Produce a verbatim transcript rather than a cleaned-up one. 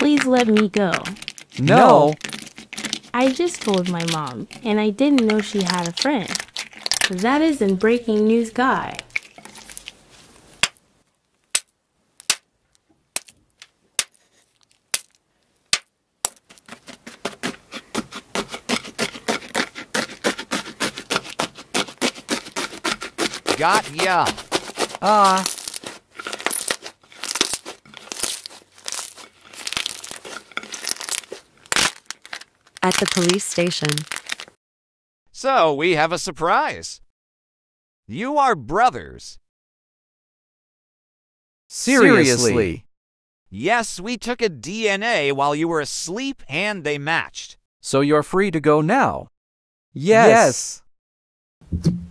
Please let me go. No. I just told my mom, and I didn't know she had a friend. That isn't breaking news, guy. Got ya. Ah. At the police station. So we have a surprise. You are brothers. Seriously? Yes, we took a D N A while you were asleep and they matched. So you're free to go now? Yes. Yes.